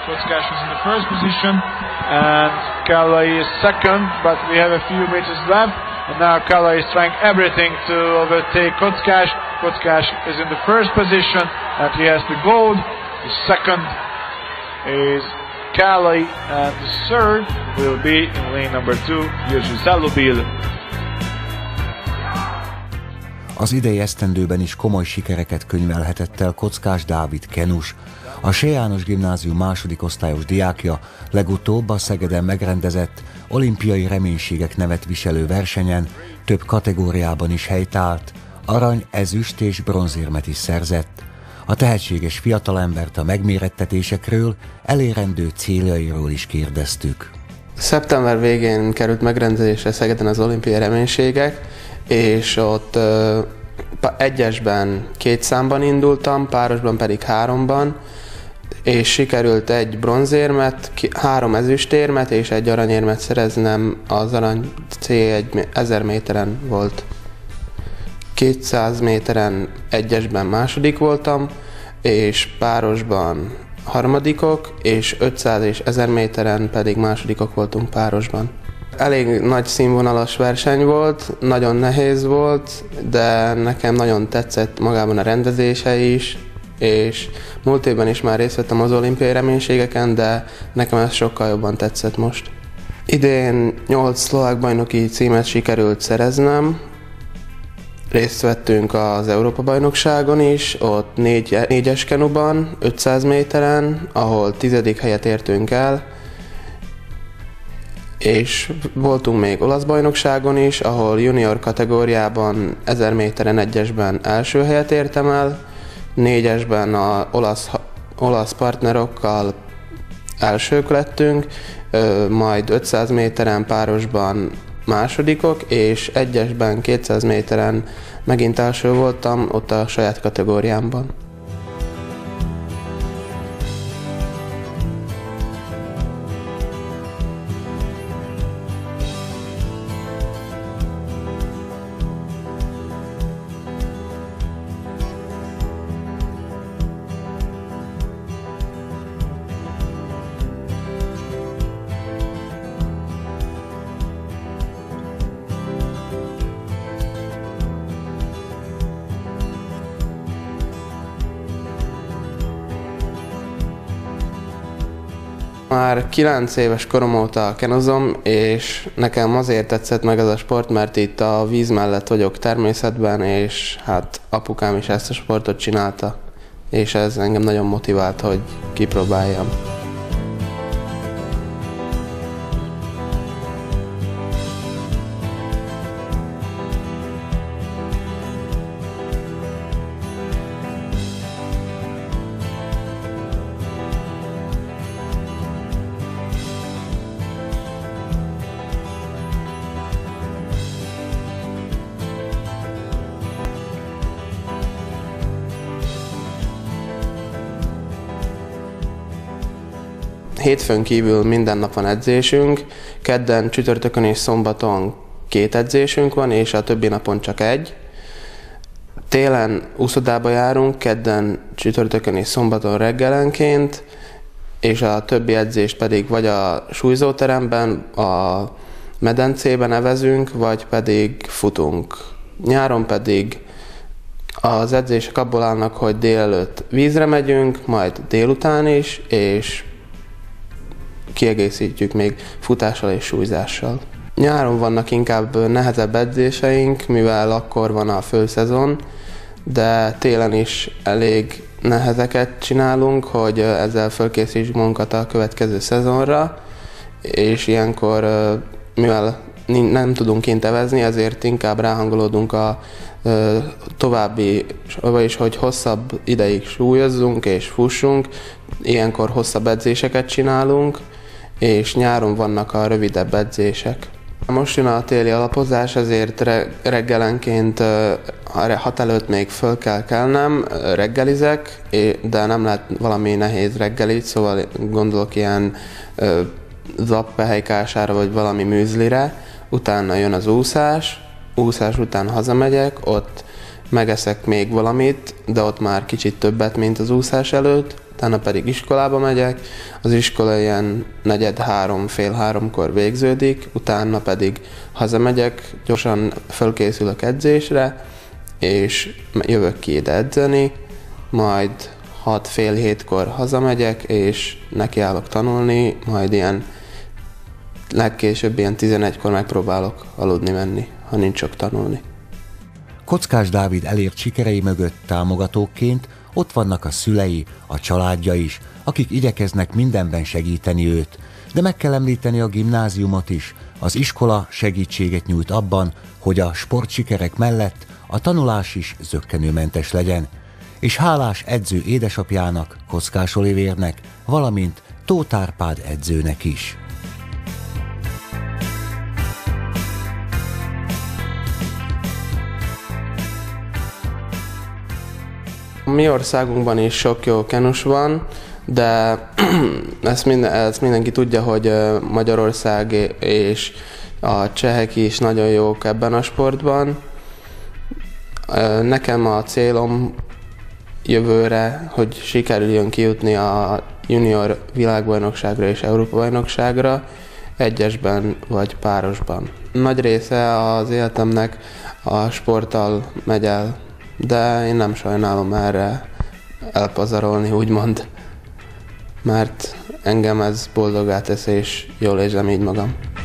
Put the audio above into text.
Kockásh is in the first position, and Kallai is second, but we have a few meters left, and now Kallai is trying everything to overtake Kockásh. Kockásh is in the first position, and he has the gold. The second is Kallai, and the third will be in lane number 2, Jiří Zalubil. Az idei esztendőben is komoly sikereket könyvelhetett el Kockásh Dávid kenus. A Se János Gimnázium második osztályos diákja legutóbb a Szegeden megrendezett olimpiai reménységek nevet viselő versenyen több kategóriában is helytált, arany, ezüst és bronzérmet is szerzett. A tehetséges fiatalembert a megmérettetésekről, elérendő céljairól is kérdeztük. Szeptember végén került megrendezésre Szegeden az olimpiai reménységek, és ott egyesben 2 számban indultam, párosban pedig 3-ban, és sikerült egy bronzérmet, 3 ezüstérmet és egy aranyérmet szereznem. Az arany cél 1000 méteren volt. 200 méteren egyesben második voltam, és párosban harmadikok, és 500 és 1000 méteren pedig másodikok voltunk párosban. Elég nagy színvonalas verseny volt, nagyon nehéz volt, de nekem nagyon tetszett magában a rendezése is, és múlt évben is már részt vettem az olimpiai reménységeken, de nekem ez sokkal jobban tetszett most. Idén 8 szlovák bajnoki címet sikerült szereznem, részt vettünk az Európa-bajnokságon is, ott 4-es kenuban, 500 méteren, ahol 10. helyet értünk el, és voltunk még olasz bajnokságon is, ahol junior kategóriában 1000 méteren egyesben első helyet értem el, 4-esben az olasz partnerokkal elsők lettünk, majd 500 méteren párosban másodikok, és egyesben 200 méteren megint első voltam, ott a saját kategóriámban. Már 9 éves korom óta kenozom, és nekem azért tetszett meg ez a sport, mert itt a víz mellett vagyok természetben, és hát apukám is ezt a sportot csinálta, és ez engem nagyon motivált, hogy kipróbáljam. Hétfőn kívül minden nap van edzésünk, kedden, csütörtökön és szombaton 2 edzésünk van, és a többi napon csak 1. Télen úszodába járunk, kedden, csütörtökön és szombaton reggelenként, és a többi edzést pedig vagy a súlyzóteremben, a medencében evezünk, vagy pedig futunk. Nyáron pedig az edzések abból állnak, hogy délelőtt vízre megyünk, majd délután is, és kiegészítjük még futással és súlyzással. Nyáron vannak inkább nehezebb edzéseink, mivel akkor van a főszezon, de télen is elég nehezeket csinálunk, hogy ezzel fölkészítsük magunkat a következő szezonra, és ilyenkor, mivel nem tudunk kint evezni, ezért inkább ráhangolódunk a további, vagyis hogy hosszabb ideig súlyozzunk és fussunk, ilyenkor hosszabb edzéseket csinálunk, és nyáron vannak a rövidebb edzések. Most jön a téli alapozás, ezért reggelenként 6 előtt még föl kell kelnem, reggelizek, de nem lehet valami nehéz reggelit, szóval gondolok ilyen zappehelykására vagy valami műzlire. Utána jön az úszás után hazamegyek, ott megeszek még valamit, de ott már kicsit többet, mint az úszás előtt, utána pedig iskolába megyek, az iskola ilyen 2:45, fél 3-kor végződik, utána pedig hazamegyek, gyorsan fölkészülök edzésre, és jövök ki ide edzeni, majd 6, fél 7-kor hazamegyek, és nekiállok tanulni, majd ilyen legkésőbb ilyen 11-kor megpróbálok aludni menni, ha nincs sok tanulni. Kockás Dávid elért sikerei mögött támogatóként ott vannak a szülei, a családja is, akik igyekeznek mindenben segíteni őt, de meg kell említeni a gimnáziumot is. Az iskola segítséget nyújt abban, hogy a sportsikerek mellett a tanulás is zökkenőmentes legyen, és hálás edző édesapjának, Kockás Olivérnek, valamint Tóth Árpád edzőnek is. A mi országunkban is sok jó kenus van, de ezt mindenki tudja, hogy Magyarország és a csehek is nagyon jók ebben a sportban. Nekem a célom jövőre, hogy sikerüljön kijutni a junior világbajnokságra és Európa-bajnokságra, egyesben vagy párosban. Nagy része az életemnek a sporttal megy el, de én nem sajnálom erre elpazarolni, úgymond, mert engem ez boldoggá tesz, és jól érzem így magam.